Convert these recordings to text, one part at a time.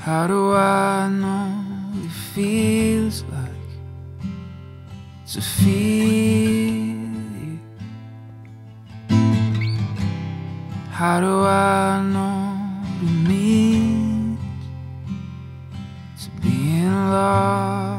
How do I know what it feels like to feel you? How do I know what it means to be in love?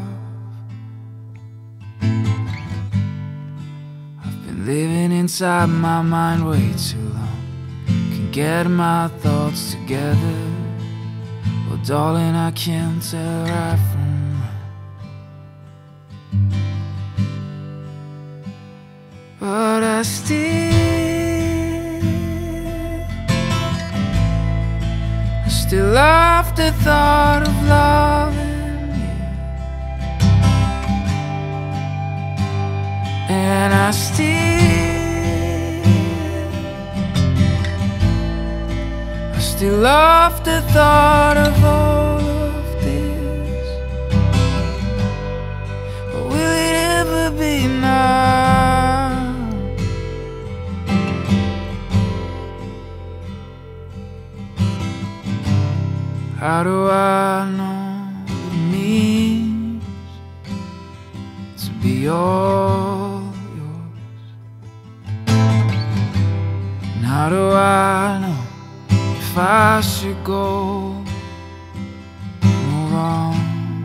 I've been living inside my mind way too long. Can't get my thoughts together. Well, darling, I can't tell right from wrong, but I still love the thought of loving you, and I still love the thought of all of this. But will it ever be now? How do I know what it means to be all yours? And how do I know if I should go, move on?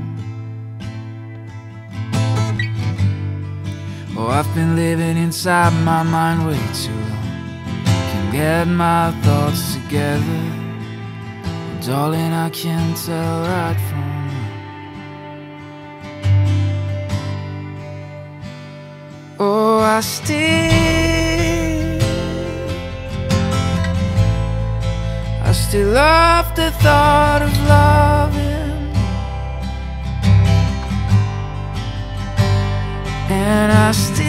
Oh, I've been living inside my mind way too long. Can't get my thoughts together. Oh, darling, I can't tell right from wrong. Oh, I still love the thought of loving, and I still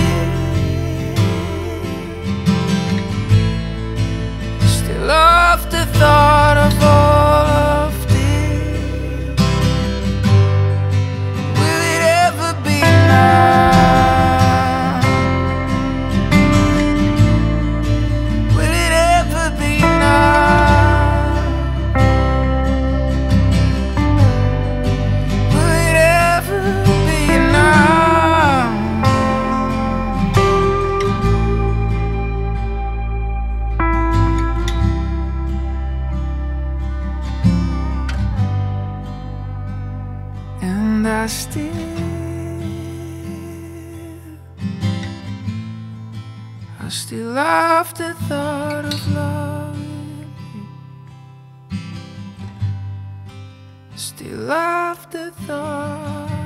love the thought of all of this. Will it ever be now? Will it ever be now? Will it ever be now? And I still love the thought of loving you. Still love the thought.